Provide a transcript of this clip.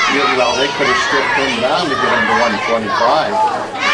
Well, they could have stripped him down to get him to 125.